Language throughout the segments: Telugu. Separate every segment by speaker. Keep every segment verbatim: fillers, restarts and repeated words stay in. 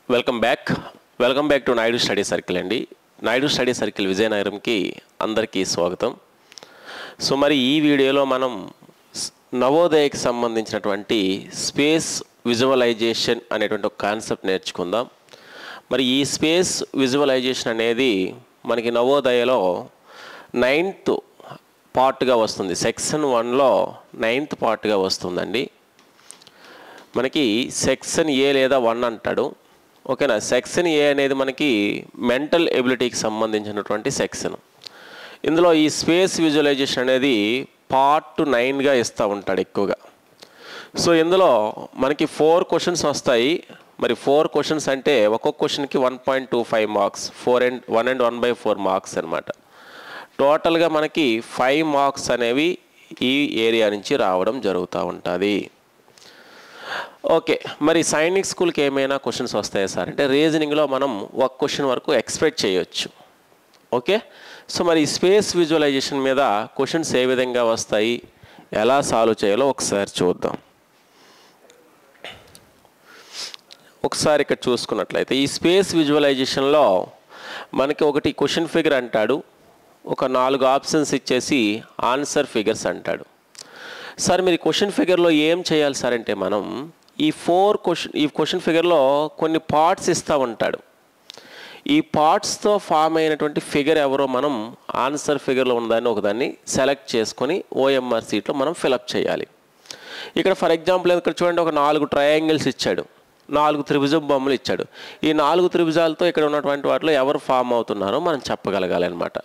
Speaker 1: Welcome back welcome back to Naidu study circle అండి. నాయుడు స్టడీ సర్కిల్ విజయనగరంకి అందరికీ స్వాగతం. సో మరి ఈ వీడియోలో మనం నవోదయకి సంబంధించినటువంటి స్పేస్ విజువలైజేషన్ అనేటువంటి ఒక కాన్సెప్ట్ నేర్చుకుందాం. మరి ఈ స్పేస్ విజువలైజేషన్ అనేది మనకి నవోదయలో నైన్త్ పార్ట్గా వస్తుంది. సెక్షన్ వన్లో నైన్త్ పార్ట్గా వస్తుందండి. మనకి సెక్షన్ ఏ లేదా వన్ అంటాడు. ఓకేనా. సెక్షన్ ఏ అనేది మనకి మెంటల్ ఎబిలిటీకి సంబంధించినటువంటి సెక్షన్. ఇందులో ఈ స్పేస్ విజువలైజేషన్ అనేది పార్ట్ నైన్గా ఇస్తూ ఉంటాడు ఎక్కువగా. సో ఇందులో మనకి ఫోర్ క్వశ్చన్స్ వస్తాయి. మరి ఫోర్ క్వశ్చన్స్ అంటే ఒక్కొక్క క్వశ్చన్కి one point two five marks, four and one and one by four marks అనమాట. టోటల్గా మనకి ఫైవ్ మార్క్స్ అనేవి ఈ ఏరియా నుంచి రావడం జరుగుతూ ఉంటుంది. ఓకే. మరి సైనిక్ స్కూల్కి ఏమైనా క్వశ్చన్స్ వస్తాయా సార్ అంటే రీజనింగ్లో మనం ఒక క్వశ్చన్ వరకు ఎక్స్పెక్ట్ చేయొచ్చు. ఓకే. సో మరి స్పేస్ విజువలైజేషన్ మీద క్వశ్చన్స్ ఏ విధంగా వస్తాయి, ఎలా సాల్వ్ చేయాలో ఒకసారి చూద్దాం. ఒకసారి ఇక్కడ చూసుకున్నట్లయితే ఈ స్పేస్ విజువలైజేషన్లో మనకి ఒకటి క్వశ్చన్ ఫిగర్ అంటాడు, ఒక నాలుగు ఆప్షన్స్ ఇచ్చేసి ఆన్సర్ ఫిగర్స్ అంటాడు. సార్ మీరు క్వశ్చన్ ఫిగర్లో ఏం చేయాలి సార్ అంటే మనం ఈ ఫోర్ క్వశ్చన్ ఈ క్వశ్చన్ ఫిగర్లో కొన్ని పార్ట్స్ ఇస్తూ ఉంటాడు. ఈ పార్ట్స్తో ఫామ్ అయినటువంటి ఫిగర్ ఎవరో మనం ఆన్సర్ ఫిగర్లో ఉన్నదాన్ని ఒకదాన్ని సెలెక్ట్ చేసుకొని ఓఎంఆర్ సీట్లో మనం ఫిలప్ చేయాలి. ఇక్కడ ఫర్ ఎగ్జాంపుల్ ఇక్కడ చూడండి, ఒక నాలుగు ట్రయాంగిల్స్ ఇచ్చాడు, నాలుగు త్రిభుజం బొమ్మలు ఇచ్చాడు. ఈ నాలుగు త్రిభుజాలతో ఇక్కడ ఉన్నటువంటి వాటిలో ఎవరు ఫామ్ అవుతున్నారో మనం చెప్పగలగాలి అనమాట.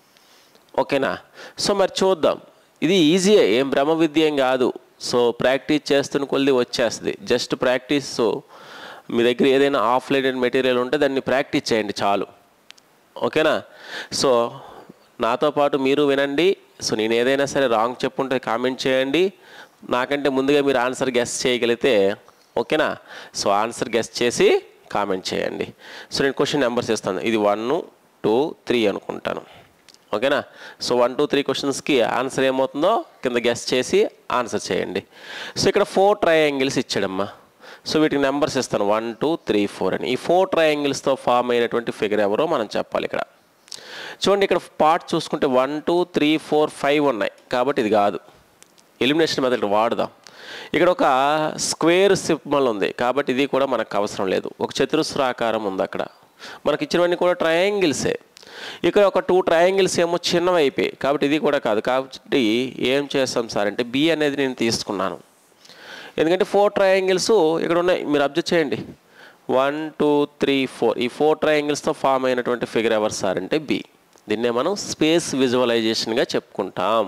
Speaker 1: ఓకేనా. సో మరి చూద్దాం. ఇది ఈజీయే, ఏం బ్రహ్మ విద్య ఏం కాదు. సో ప్రాక్టీస్ చేస్తున్న కొద్ది వచ్చేస్తుంది. Just practice. సో మీ దగ్గర ఏదైనా ఆఫ్లైన్ మెటీరియల్ ఉంటే దాన్ని ప్రాక్టీస్ చేయండి చాలు. ఓకేనా. సో నాతో పాటు మీరు వినండి. సో నేను ఏదైనా సరే రాంగ్ చెప్పుంటే కామెంట్ చేయండి. నాకంటే ముందుగా మీరు ఆన్సర్ గెస్ చేయగలిగితే ఓకేనా. సో ఆన్సర్ గెస్ చేసి కామెంట్ చేయండి. సో నేను క్వశ్చన్ నెంబర్స్ ఇస్తాను. ఇది వన్ టూ త్రీ అనుకుంటాను. ఓకేనా. సో వన్ టూ త్రీ క్వశ్చన్స్కి ఆన్సర్ ఏమవుతుందో కింద గెస్ చేసి ఆన్సర్ చేయండి. సో ఇక్కడ ఫోర్ ట్రయాంగిల్స్ ఇచ్చాడమ్మా. సో వీటికి నెంబర్స్ ఇస్తాను, వన్ టూ త్రీ ఫోర్ అని. ఈ ఫోర్ ట్రయాంగిల్స్తో ఫామ్ అయినటువంటి ఫిగర్ ఎవరో మనం చెప్పాలి. ఇక్కడ చూడండి, ఇక్కడ పార్ట్ చూసుకుంటే one two three four five ఉన్నాయి కాబట్టి ఇది కాదు. ఎలిమినేషన్ మెథడ్ వాడదాం. ఇక్కడ ఒక స్క్వేర్ సింబల్ ఉంది కాబట్టి ఇది కూడా మనకు అవసరం లేదు. ఒక చతురస్రాకారం ఉంది, అక్కడ మనకి ఇచ్చినవన్నీ కూడా ట్రయాంగిల్సే. ఇక్కడ ఒక టూ ట్రయాంగిల్స్ ఏమో చిన్నవి అయిపోయాయి కాబట్టి ఇది కూడా కాదు. కాబట్టి ఏం చేస్తాం సార్ అంటే బి అనేది నేను తీసుకున్నాను. ఎందుకంటే ఫోర్ ట్రయాంగిల్స్ ఇక్కడ ఉన్నాయి, మీరు అబ్జర్వ్ చేయండి. వన్ టూ త్రీ ఫోర్ ఈ ఫోర్ ట్రయాంగిల్స్తో ఫామ్ అయినటువంటి ఫిగర్ ఎవరు సార్ అంటే బి. దీన్నే మనం స్పేస్ విజువలైజేషన్గా చెప్పుకుంటాం.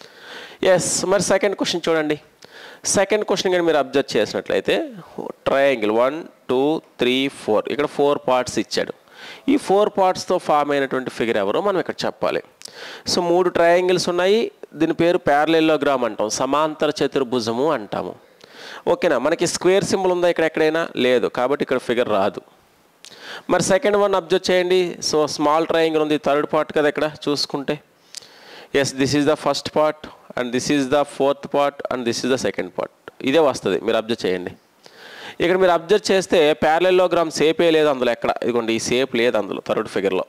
Speaker 1: ఎస్. మరి సెకండ్ క్వశ్చన్ చూడండి. సెకండ్ క్వశ్చన్ కానీ మీరు అబ్జర్వ్ చేసినట్లయితే triangle one two three four ఇక్కడ ఫోర్ పార్ట్స్ ఇచ్చాడు. ఈ ఫోర్ పార్ట్స్తో ఫామ్ అయినటువంటి ఫిగర్ ఎవరో మనం ఇక్కడ చెప్పాలి. సో మూడు ట్రయాంగిల్స్ ఉన్నాయి. దీని పేరు ప్యారలెలోగ్రామ్ అంటాం, సమాంతర చతుర్భుజము అంటాము. ఓకేనా. మనకి స్క్వేర్ సింబల్ ఉందా ఇక్కడ ఎక్కడైనా? లేదు కాబట్టి ఇక్కడ ఫిగర్ రాదు. మరి సెకండ్ వన్ అబ్జర్వ్ చేయండి. సో స్మాల్ ట్రయాంగిల్ ఉంది, థర్డ్ పార్ట్ కదా ఇక్కడ చూసుకుంటే. Yes, this is the first part and this is the fourth part and this is the second part. ఇదే వస్తుంది, మీరు అబ్జర్వ్ చేయండి. ఇక్కడ మీరు అబ్జర్వ్ చేస్తే ప్యారలెలోగ్రామ్ సేపే లేదు అందులో ఎక్కడ. ఇదిగోండి ఈ సేప్ లేదు అందులో థర్డ్ ఫిగర్లో,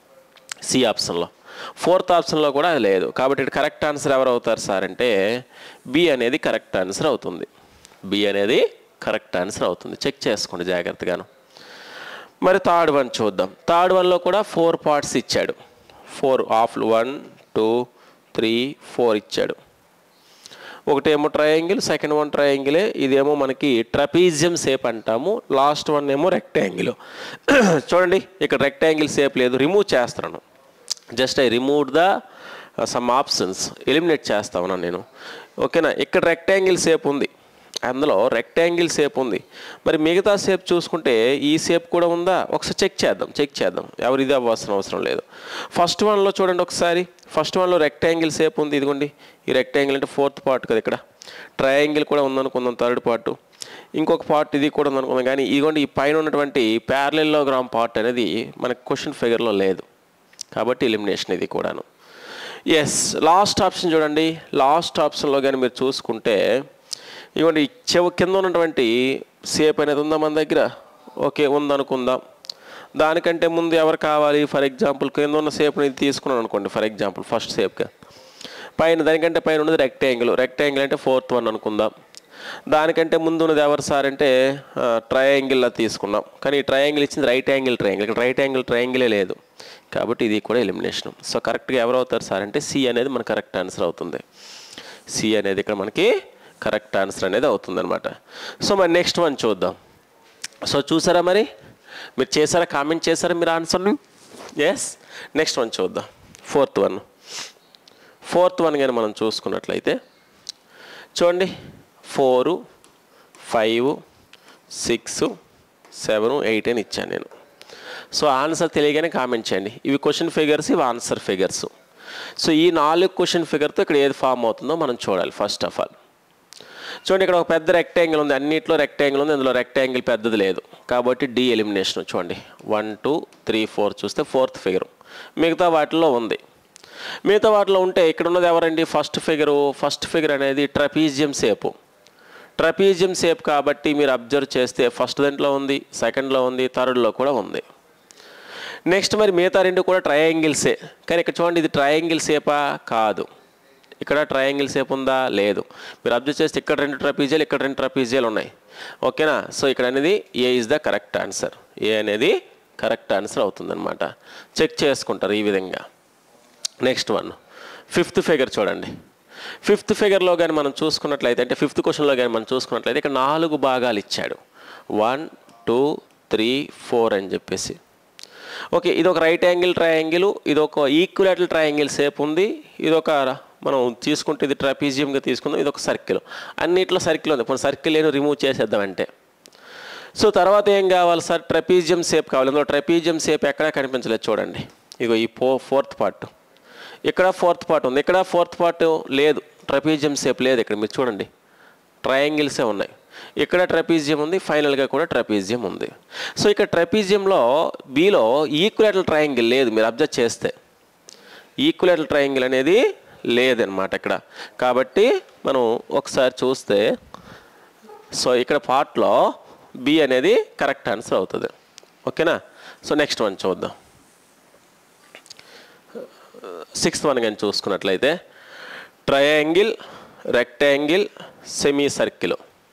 Speaker 1: సి ఆప్షన్లో. ఫోర్త్ ఆప్షన్లో కూడా అది లేదు. కాబట్టి ఇక్కడ కరెక్ట్ ఆన్సర్ ఎవరు అవుతారు సార్ అంటే బి అనేది కరెక్ట్ ఆన్సర్ అవుతుంది. బి అనేది కరెక్ట్ ఆన్సర్ అవుతుంది. చెక్ చేసుకోండి జాగ్రత్తగాను. మరి థర్డ్ వన్ చూద్దాం. థర్డ్ వన్లో కూడా ఫోర్ పార్ట్స్ ఇచ్చాడు. Four of one two three four ఇచ్చాడు. ఒకటేమో ట్రయాంగిల్, సెకండ్ వన్ ట్రయాంగిలే. ఇదేమో మనకి ట్రపీజియం షేప్ అంటాము. లాస్ట్ వన్ ఏమో రెక్టాంగిల్. చూడండి ఇక్కడ రెక్టాంగిల్ షేప్ లేదు, రిమూవ్ చేస్తున్నాను. Just I remove the some options, eliminate చేస్తా ఉన్నాను నేను. ఓకేనా. ఇక్కడ రెక్టాంగిల్ షేప్ ఉంది, అందులో రెక్టాంగిల్ షేప్ ఉంది. మరి మిగతా షేప్ చూసుకుంటే ఈ షేప్ కూడా ఉందా ఒకసారి చెక్ చేద్దాం. చెక్ చేద్దాం ఎవరు ఇది అవ్వాల్సిన అవసరం లేదు. ఫస్ట్ వన్లో చూడండి ఒకసారి. ఫస్ట్ వన్లో రెక్టాంగిల్ షేప్ ఉంది, ఇదిగోండి ఈ రెక్టాంగిల్ అంటే ఫోర్త్ పార్ట్ కదా. ఇక్కడ ట్రయాంగిల్ కూడా ఉందనుకుందాం థర్డ్ పార్ట్. ఇంకొక పార్ట్ ఇది కూడా ఉందనుకుందాం. కానీ ఇదిగోండి ఈ పైన ఉన్నటువంటి ప్యారలెలోగ్రామ్ పార్ట్ అనేది మనకి క్వశ్చన్ ఫిగర్లో లేదు కాబట్టి ఎలిమినేషన్ ఇది కూడాను. ఎస్. లాస్ట్ ఆప్షన్ చూడండి. లాస్ట్ ఆప్షన్లో కానీ మీరు చూసుకుంటే ఇవ్వండి చెవు కింద ఉన్నటువంటి షేప్ అనేది ఉందా మన దగ్గర. ఓకే ఉందనుకుందాం. దానికంటే ముందు ఎవరు కావాలి? ఫర్ ఎగ్జాంపుల్ కింద ఉన్న షేప్ని తీసుకున్నాను అనుకోండి. ఫర్ ఎగ్జాంపుల్ ఫస్ట్ షేప్గా పైన దానికంటే పైన ఉన్నది రెక్టాంగిల్. రెక్టాంగిల్ అంటే ఫోర్త్ వన్ అనుకుందాం. దానికంటే ముందు ఉన్నది ఎవరు సార్ అంటే ట్రయాంగిల్లా తీసుకున్నాం. కానీ ఈ ట్రయాంగిల్ ఇచ్చింది రైట్ యాంగిల్ ట్రయాంగిల్. ఇక్కడ రైట్ యాంగిల్ ట్రయాంగిలే లేదు కాబట్టి ఇది కూడా ఎలిమినేషన్. సో కరెక్ట్గా ఎవరు అవుతారు సార్ అంటే సి అనేది మన కరెక్ట్ ఆన్సర్ అవుతుంది. సి అనేది ఇక్కడ మనకి కరెక్ట్ ఆన్సర్ అనేది అవుతుంది అనమాట. సో మరి నెక్స్ట్ వన్ చూద్దాం. సో చూసారా మరి మీరు చేశారా? కామెంట్ చేశారా మీరు ఆన్సర్ని? ఎస్. నెక్స్ట్ వన్ చూద్దాం. ఫోర్త్ వన్ ఫోర్త్ వన్ కానీ మనం చూసుకున్నట్లయితే చూడండి four five six seven eight అని ఇచ్చాను నేను. సో ఆన్సర్ తెలియగానే కామెంట్ చేయండి. ఇవి క్వశ్చన్ ఫిగర్స్, ఇవి ఆన్సర్ ఫిగర్స్. సో ఈ నాలుగు క్వశ్చన్ ఫిగర్తో ఇక్కడ ఏది ఫామ్ అవుతుందో మనం చూడాలి. ఫస్ట్ ఆఫ్ ఆల్ చూడండి ఇక్కడ ఒక పెద్ద రెక్టాంగిల్ ఉంది. అన్నిట్లో రెక్టాంగిల్ ఉంది, అందులో రెక్టాంగిల్ పెద్దది లేదు కాబట్టి డి ఎలిమినేషన్. చూడండి వన్ టూ త్రీ ఫోర్ చూస్తే ఫోర్త్ ఫిగరు. మిగతా వాటిలో ఉంది. మిగతా వాటిలో ఉంటే ఇక్కడ ఉన్నది ఎవరండి? First figure. ఫస్ట్ ఫిగర్ అనేది ట్రపీజియం షేపు. ట్రపీజియం షేప్ కాబట్టి మీరు అబ్జర్వ్ చేస్తే ఫస్ట్ దాంట్లో ఉంది, సెకండ్లో ఉంది, థర్డ్లో కూడా ఉంది. నెక్స్ట్ మరి మిగతా రెండు కూడా ట్రయాంగిల్సే. కానీ ఇక్కడ చూడండి ఇది ట్రయాంగిల్ షేపా? కాదు. ఇక్కడ ట్రయాంగిల్ షేప్ ఉందా? లేదు. మీరు అబ్జర్వ్ చేస్తే ఇక్కడ రెండు ట్రపీజియాలు, ఇక్కడ రెండు ట్రపీజియాలు ఉన్నాయి. ఓకేనా? సో ఇక్కడ అనేది A is the correct answer. A అనేది కరెక్ట్ ఆన్సర్ అవుతుందన్నమాట. చెక్ చేసుకుంటారు ఈ విధంగా. నెక్స్ట్ వన్ ఫిఫ్త్ ఫిగర్ చూడండి. ఫిఫ్త్ ఫిగర్లో కానీ మనం చూసుకున్నట్లయితే అంటే ఫిఫ్త్ క్వశ్చన్లో కానీ మనం చూసుకున్నట్లయితే ఇక్కడ నాలుగు భాగాలు ఇచ్చాడు. వన్ టూ త్రీ ఫోర్ అని చెప్పేసి. ఓకే ఇది ఒక రైట్ యాంగిల్ ట్రయాంగిల్, ఇది ఒక ఈక్విలాటరల్ ట్రయాంగిల్ షేప్ ఉంది, ఇది ఒక మనం తీసుకుంటే ఇది ట్రపీజియంగా తీసుకుందాం, ఇది ఒక సర్కిల్. అన్నిట్లో సర్కిల్ ఉంది. ఇప్పుడు సర్కిల్ ఏదో రిమూవ్ చేసేద్దామంటే. సో తర్వాత ఏం కావాలి సార్? ట్రపీజియం షేప్ కావాలి. ఇందులో ట్రపీజియం షేప్ ఎక్కడా కనిపించలేదు చూడండి. ఇగో ఈ ఫో ఫోర్త్ పార్ట్ ఇక్కడ ఫోర్త్ పార్ట్ ఉంది, ఇక్కడ ఫోర్త్ పార్ట్ లేదు. ట్రపీజియం షేప్ లేదు ఇక్కడ. మీరు చూడండి ట్రయాంగిల్సే ఉన్నాయి. ఇక్కడ ట్రపీజియం ఉంది, ఫైనల్గా కూడా ట్రపీజియం ఉంది. సో ఇక్కడ ట్రపీజియంలో బిలో ఈక్విలాటరల్ ట్రయాంగిల్ లేదు. మీరు అబ్జర్వ్ చేస్తే ఈక్విలాటరల్ ట్రయాంగిల్ అనేది లేదనమాట ఇక్కడ. కాబట్టి మనం ఒకసారి చూస్తే సో ఇక్కడ పార్ట్లో బి అనేది కరెక్ట్ ఆన్సర్ అవుతుంది. ఓకేనా? సో నెక్స్ట్ వన్ చూద్దాం. సిక్స్త్ వన్ కానీ చూసుకున్నట్లయితే triangle, rectangle, semi circle.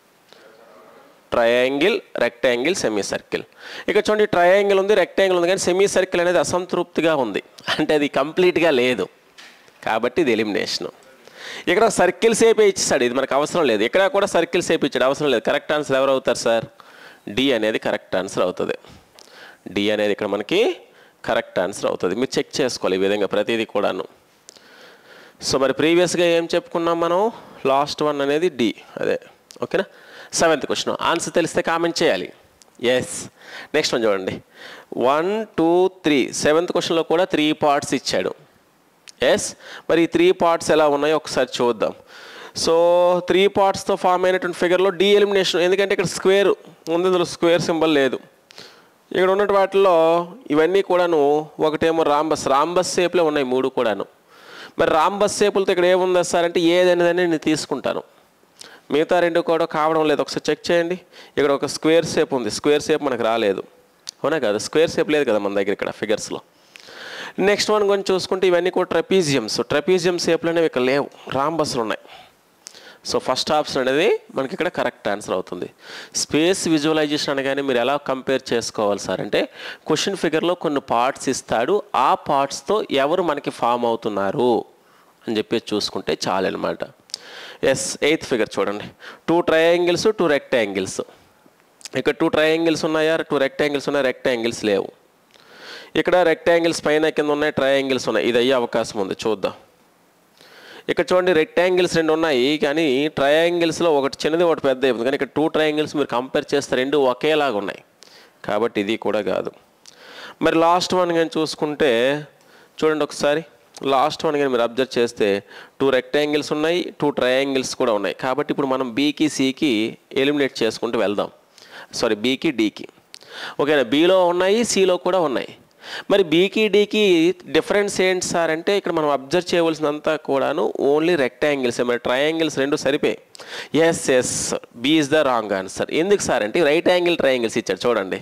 Speaker 1: Triangle, rectangle, semi circle. ఇక చూడండి ట్రయాంగిల్ ఉంది, రెక్టాంగిల్ ఉంది, కానీ సెమీ సర్కిల్ అనేది అసంతృప్తిగా ఉంది. అంటే అది కంప్లీట్గా లేదు కాబట్టి ఇది ఎలిమినేషన్. ఇక్కడ సర్కిల్ షేప్ ఇచ్చాడు, ఇది మనకు అవసరం లేదు. ఇక్కడ కూడా సర్కిల్ షేప్ ఇచ్చాడు, అవసరం లేదు. కరెక్ట్ ఆన్సర్ ఎవరు అవుతారు సార్? డి అనేది కరెక్ట్ ఆన్సర్ అవుతుంది. డి అనేది ఇక్కడ మనకి కరెక్ట్ ఆన్సర్ అవుతుంది. మీరు చెక్ చేసుకోవాలి ఈ విధంగా ప్రతిదీ కూడాను. సో మరి ప్రీవియస్గా ఏం చెప్పుకున్నాం మనం? లాస్ట్ వన్ అనేది డి అదే. ఓకేనా? సెవెంత్ క్వశ్చన్ ఆన్సర్ తెలిస్తే కామెంట్ చేయాలి. ఎస్. నెక్స్ట్ వన్ చూడండి. వన్ టూ త్రీ సెవెంత్ క్వశ్చన్లో కూడా త్రీ పార్ట్స్ ఇచ్చాడు. ఎస్. మరి ఈ త్రీ పార్ట్స్ ఎలా ఉన్నాయో ఒకసారి చూద్దాం. సో త్రీ పార్ట్స్తో ఫామ్ అయినటువంటి ఫిగర్లో డి ఎలిమినేషన్. ఎందుకంటే ఇక్కడ స్క్వేర్ ఉంది, ఇందులో స్క్వేర్ సింబల్ లేదు. ఇక్కడ ఉన్నటువంటి వాటిల్లో ఇవన్నీ కూడాను ఒకటేమో రాంబస్ రాంబస్ షేప్లో ఉన్నాయి మూడు కూడాను. మరి రాంబస్ షేపులతో ఇక్కడ ఏముంది సార్ అంటే ఏదనేదని నేను తీసుకుంటాను. మిగతా రెండు కూడా కావడం లేదు. ఒకసారి చెక్ చేయండి. ఇక్కడ ఒక స్క్వేర్ షేప్ ఉంది, స్క్వేర్ షేప్ మనకు రాలేదు. అవునా కదా? స్క్వేర్ షేప్ లేదు కదా మన దగ్గర ఇక్కడ ఫిగర్స్లో. నెక్స్ట్ వన్ కొంచెం చూసుకుంటే ఇవన్నీ కూడా ట్రపీజియమ్స్. ట్రపీజియం షేప్లు అనేవి ఇక్కడ లేవు, రాంబస్లు ఉన్నాయి. సో ఫస్ట్ ఆప్షన్ అనేది మనకి ఇక్కడ కరెక్ట్ ఆన్సర్ అవుతుంది. స్పేస్ విజువలైజేషన్ అనగానే మీరు ఎలా కంపేర్ చేసుకోవాలి సార్ అంటే క్వశ్చన్ ఫిగర్లో కొన్ని పార్ట్స్ ఇస్తాడు, ఆ పార్ట్స్తో ఎవరు మనకి ఫామ్ అవుతున్నారు అని చెప్పి చూసుకుంటే చాలు అనమాట. ఎస్. ఎయిత్ ఫిగర్ చూడండి. Two triangles, two rectangles. ఇక్కడ టూ ట్రయాంగిల్స్ ఉన్నాయా? టూ రెక్టాంగిల్స్ ఉన్నాయి, రెక్టాంగిల్స్ లేవు. ఇక్కడ రెక్టాంగిల్స్ పైన కింద ఉన్నాయి, ట్రయాంగిల్స్ ఉన్నాయి. ఇది అయ్యే అవకాశం ఉంది, చూద్దాం. ఇక్కడ చూడండి రెక్టాంగిల్స్ రెండు ఉన్నాయి, కానీ ట్రయాంగిల్స్లో ఒకటి చిన్నది ఒకటి పెద్ద అయిపోతుంది. కానీ ఇక్కడ టూ ట్రయాంగిల్స్ మీరు కంపేర్ చేస్తే రెండు ఒకేలాగా ఉన్నాయి కాబట్టి ఇది కూడా కాదు. మరి లాస్ట్ వన్ కానీ చూసుకుంటే చూడండి ఒకసారి. లాస్ట్ వన్ కానీ మీరు అబ్జర్వ్ చేస్తే టూ రెక్టాంగిల్స్ ఉన్నాయి, టూ ట్రయాంగిల్స్ కూడా ఉన్నాయి. కాబట్టి ఇప్పుడు మనం బీకి సికి ఎలిమినేట్ చేసుకుంటూ వెళ్దాం. సారీ బీకి డీకి. ఓకేనా? బీలో ఉన్నాయి, సిలో కూడా ఉన్నాయి. మరి బీకి డీకి డిఫరెన్స్ ఏంటి సార్ అంటే ఇక్కడ మనం అబ్జర్వ్ చేయవలసినంతా కూడాను ఓన్లీ రెక్టాంగిల్స్. మరి ట్రయాంగిల్స్ రెండు సరిపోయి. Yes yes B is the wrong answer. ఎందుకు సార్ అంటే రైట్ యాంగిల్ ట్రయాంగిల్స్ ఇచ్చాడు చూడండి.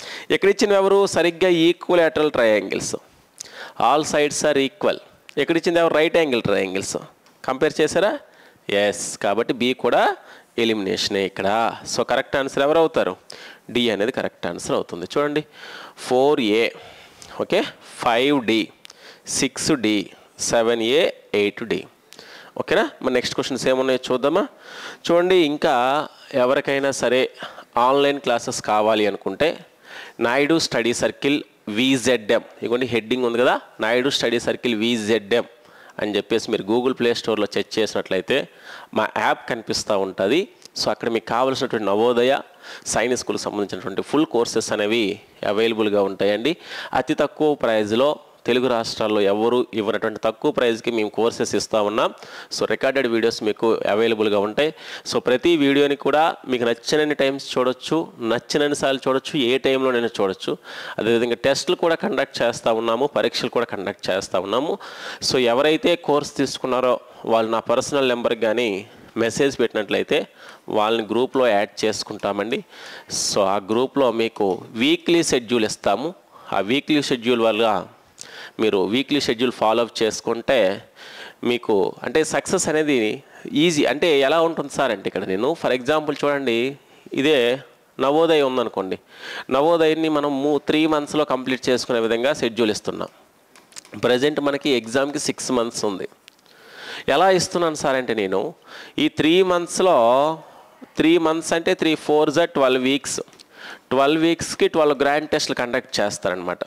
Speaker 1: ఇక్కడ ఇచ్చిన ఎవరు సరిగ్గా equilateral triangles, all sides are equal. ఇక్కడ ఇచ్చింది ఎవరు రైట్ యాంగిల్ ట్రయాంగిల్స్. కంపేర్ చేశారా? ఎస్. కాబట్టి బి కూడా ఎలిమినేషనే ఇక్కడ. సో కరెక్ట్ ఆన్సర్ ఎవరు అవుతారు? డి అనేది కరెక్ట్ ఆన్సర్ అవుతుంది. చూడండి four A, okay, five D, six D, seven A, eight D. ఓకేనా? మరి నెక్స్ట్ క్వశ్చన్స్ ఏమున్నాయో చూద్దామా? చూడండి, ఇంకా ఎవరికైనా సరే ఆన్లైన్ క్లాసెస్ కావాలి అనుకుంటే నాయుడు స్టడీ సర్కిల్ విజెడ్ఎం, ఇదిగోండి హెడ్డింగ్ ఉంది కదా, నాయుడు స్టడీ సర్కిల్ విజెడ్ఎం అని చెప్పేసి మీరు గూగుల్ ప్లే స్టోర్లో చెక్ చేసినట్లయితే మా యాప్ కనిపిస్తూ ఉంటుంది. సో అక్కడ మీకు కావాల్సినటువంటి నవోదయ సైన్స్ స్కూల్కి సంబంధించినటువంటి ఫుల్ కోర్సెస్ అనేవి అవైలబుల్గా ఉంటాయండి. అతి తక్కువ ప్రైజ్లో తెలుగు రాష్ట్రాల్లో ఎవరు ఇవ్వనటువంటి తక్కువ ప్రైస్కి మేము కోర్సెస్ ఇస్తూ ఉన్నాం. సో రికార్డెడ్ వీడియోస్ మీకు అవైలబుల్గా ఉంటాయి. సో ప్రతి వీడియోని కూడా మీకు నచ్చినన్ని టైమ్స్ చూడొచ్చు, నచ్చినన్ని సార్లు చూడొచ్చు, ఏ టైంలో నేను చూడొచ్చు. అదేవిధంగా టెస్టులు కూడా కండక్ట్ చేస్తూ ఉన్నాము, పరీక్షలు కూడా కండక్ట్ చేస్తూ ఉన్నాము. సో ఎవరైతే కోర్స్ తీసుకున్నారో వాళ్ళు నా పర్సనల్ నెంబర్కి కానీ మెసేజ్ పెట్టినట్లయితే వాళ్ళని గ్రూప్లో యాడ్ చేసుకుంటామండి. సో ఆ గ్రూప్లో మీకు వీక్లీ షెడ్యూల్ ఇస్తాము. ఆ వీక్లీ షెడ్యూల్ వల్ల మీరు వీక్లీ షెడ్యూల్ ఫాలో అప్ చేసుకుంటే మీకు అంటే సక్సెస్ అనేది ఈజీ. అంటే ఎలా ఉంటుంది సార్ అంటే ఇక్కడ నేను ఫర్ ఎగ్జాంపుల్ చూడండి, ఇదే నవోదయ ఉందనుకోండి, నవోదయాన్ని మనం మూ త్రీ మంత్స్లో కంప్లీట్ చేసుకునే విధంగా షెడ్యూల్ ఇస్తున్నాం. ప్రజెంట్ మనకి ఎగ్జామ్కి సిక్స్ మంత్స్ ఉంది. ఎలా ఇస్తున్నాను సార్ అంటే నేను ఈ త్రీ మంత్స్లో త్రీ మంత్స్ అంటే త్రీ ఫోర్ జా ట్వెల్వ్ వీక్స్ ట్వెల్వ్ వీక్స్కి ట్వెల్వ్ గ్రాండ్ టెస్ట్లు కండక్ట్ చేస్తారనమాట.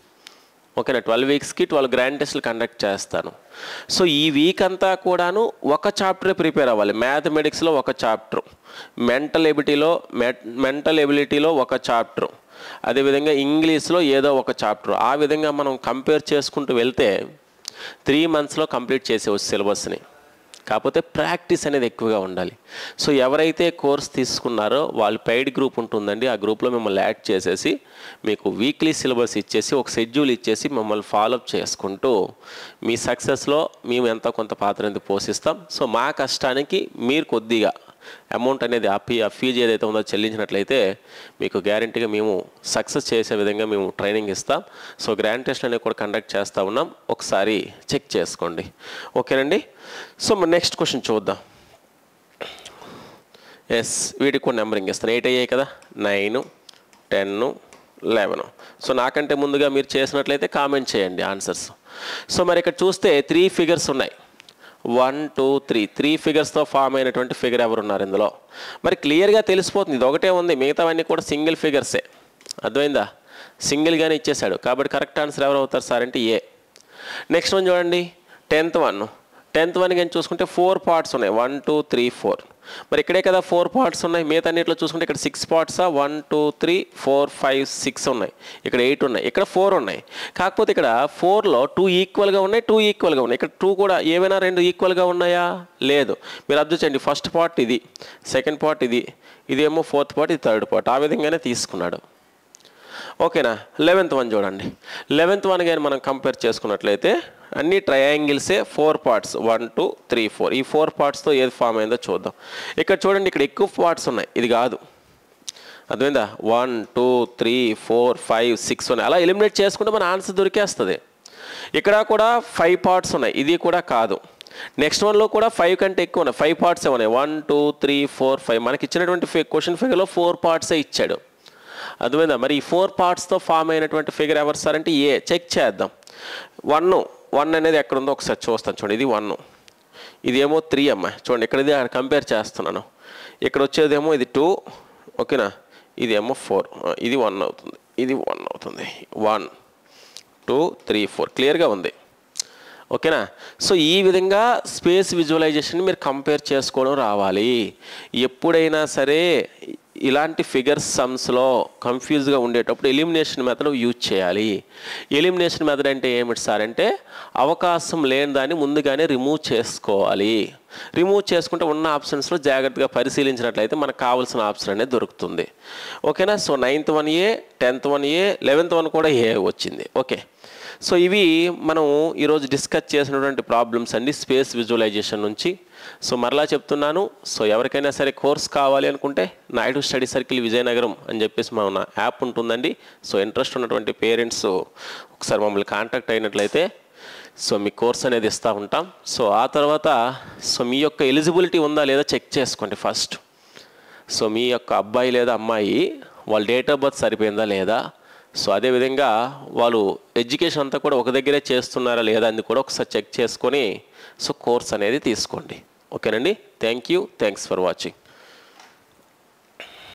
Speaker 1: ఓకేనా? ట్వెల్వ్ వీక్స్కి ట్వెల్వ్ గ్రాండ్ టెస్ట్లు కండక్ట్ చేస్తాను. సో ఈ వీక్ అంతా కూడాను ఒక చాప్టరే ప్రిపేర్ అవ్వాలి. మ్యాథమెటిక్స్లో ఒక చాప్టర్, మెంటల్ ఎబిలిటీలో మెంటల్ ఎబిలిటీలో ఒక చాప్టర్, అదేవిధంగా ఇంగ్లీష్లో ఏదో ఒక చాప్టర్. ఆ విధంగా మనం కంపేర్ చేసుకుంటూ వెళ్తే త్రీ మంత్స్లో కంప్లీట్ చేసేవచ్చు సిలబస్ని. కాకపోతే ప్రాక్టీస్ అనేది ఎక్కువగా ఉండాలి. సో ఎవరైతే కోర్స్ తీసుకున్నారో వాళ్ళు పెయిడ్ గ్రూప్ ఉంటుందండి. ఆ గ్రూప్లో మిమ్మల్ని యాడ్ చేసేసి మీకు వీక్లీ సిలబస్ ఇచ్చేసి ఒక షెడ్యూల్ ఇచ్చేసి మిమ్మల్ని ఫాలోఅప్ చేసుకుంటూ మీ సక్సెస్లో మేము ఎంతో కొంత పాత్ర అనేది పోషిస్తాం. సో మా కష్టానికి మీరు కొద్దిగా అమౌంట్ అనేది ఆ ఫీ ఆ ఫీజు ఏదైతే ఉందో చెల్లించినట్లయితే మీకు గ్యారంటీగా మేము సక్సెస్ చేసే విధంగా మేము ట్రైనింగ్ ఇస్తాం. సో గ్రాండ్ టెస్ట్ అనేవి కూడా కండక్ట్ చేస్తూ ఉన్నాం, ఒకసారి చెక్ చేసుకోండి. ఓకేనండి? సో మరి నెక్స్ట్ క్వశ్చన్ చూద్దాం. ఎస్, వీటికి కూడా నెంబరింగ్ ఇస్తాను. ఎయిట్ అయ్యాయి కదా, నైన్, టెన్, లెవెన్. సో నాకంటే ముందుగా మీరు చేసినట్లయితే కామెంట్ చేయండి ఆన్సర్స్. సో మరి ఇక్కడ చూస్తే త్రీ ఫిగర్స్ ఉన్నాయి, వన్ టూ త్రీ త్రీ ఫిగర్స్తో ఫామ్ అయినటువంటి ఫిగర్ ఎవరు ఉన్నారు ఇందులో? మరి క్లియర్గా తెలిసిపోతుంది, ఇది ఒకటే ఉంది, మిగతావన్నీ కూడా సింగిల్ ఫిగర్సే. అర్థమైందా? సింగిల్గానే ఇచ్చేసాడు. కాబట్టి కరెక్ట్ ఆన్సర్ ఎవరు అవుతారు సార్ అంటే ఏ. నెక్స్ట్ వన్ చూడండి, టెన్త్ వన్ టెన్త్ వన్ కానీ చూసుకుంటే ఫోర్ పార్ట్స్ ఉన్నాయి, వన్ టూ త్రీ ఫోర్. మరి ఇక్కడే కదా ఫోర్ పార్ట్స్ ఉన్నాయి. మిగతా అన్నింటిలో చూసుకుంటే ఇక్కడ సిక్స్ పార్ట్సా, one two three four five six ఉన్నాయి, ఇక్కడ ఎయిట్ ఉన్నాయి, ఇక్కడ ఫోర్ ఉన్నాయి. కాకపోతే ఇక్కడ ఫోర్లో టూ ఈక్వల్గా ఉన్నాయి, టూ ఈక్వల్గా ఉన్నాయి. ఇక్కడ టూ కూడా ఏమైనా రెండు ఈక్వల్గా ఉన్నాయా? లేదు. మీరు అబ్జర్వ్ చేయండి, ఫస్ట్ పార్ట్ ఇది, సెకండ్ పార్ట్ ఇది, ఇదేమో ఫోర్త్ పార్ట్, ఇది థర్డ్ పార్ట్. ఆ విధంగానే తీసుకున్నాడు. ఓకేనా? లెవెన్త్ వన్ చూడండి, లెవెన్త్ వన్ కానీ మనం కంపేర్ చేసుకున్నట్లయితే అన్ని ట్రయాంగిల్సే, four parts, one two three four. ఈ ఫోర్ పార్ట్స్తో ఏది ఫామ్ అయిందో చూద్దాం. ఇక్కడ చూడండి, ఇక్కడ ఎక్కువ పార్ట్స్ ఉన్నాయి, ఇది కాదు. అర్థమైందా? One two three four five six ఉన్నాయి. అలా ఎలిమినేట్ చేసుకుంటే మన ఆన్సర్ దొరికేస్తుంది. ఇక్కడ కూడా ఫైవ్ పార్ట్స్ ఉన్నాయి, ఇది కూడా కాదు. నెక్స్ట్ వన్లో కూడా ఫైవ్ కంటే ఎక్కువ ఉన్నాయి, ఫైవ్ పార్ట్స్ ఉన్నాయి, one two three four five. మనకి ఇచ్చినటువంటి క్వశ్చన్ ఫిగర్లో ఫోర్ పార్ట్సే ఇచ్చాడు. అర్థమైందా? మరి ఈ ఫోర్ పార్ట్స్తో ఫామ్ అయినటువంటి ఫిగర్ ఎవరు సార్ అంటే ఏ. చెక్ చేద్దాం. వన్ వన్ అనేది ఎక్కడ ఉందో ఒకసారి చూస్తాను. చూడండి, ఇది వన్, ఇదేమో త్రీ అమ్మ. చూడండి, ఇక్కడ ఇది కంపేర్ చేస్తున్నాను. ఇక్కడ వచ్చేదేమో ఇది టూ, ఓకేనా? ఇదేమో ఫోర్, ఇది వన్ అవుతుంది, ఇది వన్ అవుతుంది. వన్ టూ త్రీ ఫోర్ క్లియర్గా ఉంది. ఓకేనా? సో ఈ విధంగా స్పేస్ విజువలైజేషన్ మీరు కంపేర్ చేసుకోవడం రావాలి. ఎప్పుడైనా సరే ఇలాంటి ఫిగర్స్ సమ్స్లో కన్ఫ్యూజ్గా ఉండేటప్పుడు ఎలిమినేషన్ మెథడ్ యూజ్ చేయాలి. ఎలిమినేషన్ మెథడ్ అంటే ఏమిటి సార్ అంటే అవకాశం లేని దాన్ని ముందుగానే రిమూవ్ చేసుకోవాలి. రిమూవ్ చేసుకుంటే ఉన్న ఆప్షన్స్లో జాగ్రత్తగా పరిశీలించినట్లయితే మనకు కావాల్సిన ఆప్షన్ అనేది దొరుకుతుంది. ఓకేనా? So ninth one A, tenth one A, eleventh one కూడా ఏ వచ్చింది. ఓకే, సో ఇవి మనం ఈరోజు డిస్కస్ చేసినటువంటి ప్రాబ్లమ్స్ అండి స్పేస్ విజువలైజేషన్ నుంచి. సో మరలా చెప్తున్నాను, సో ఎవరికైనా సరే కోర్స్ కావాలి అనుకుంటే నాయుడు స్టడీ సర్కిల్ విజయనగరం అని చెప్పేసి మన యాప్ ఉంటుందండి. సో ఇంట్రెస్ట్ ఉన్నటువంటి పేరెంట్స్ ఒకసారి మమ్మల్ని కాంటాక్ట్ అయినట్లయితే సో మీ కోర్స్ అనేది ఇస్తూ ఉంటాం. సో ఆ తర్వాత సో మీ యొక్క ఎలిజిబిలిటీ ఉందా లేదా చెక్ చేసుకోండి ఫస్ట్. సో మీ యొక్క అబ్బాయి లేదా అమ్మాయి వాళ్ళ డేట్ ఆఫ్ బర్త్ సరిపోయిందా లేదా, సో అదేవిధంగా వాళ్ళు ఎడ్యుకేషన్ అంతా కూడా ఒక దగ్గరే చేస్తున్నారా లేదా అని కూడా ఒకసారి చెక్ చేసుకొని సో కోర్స్ అనేది తీసుకోండి. ఓకేనండి, thank you, thanks for watching.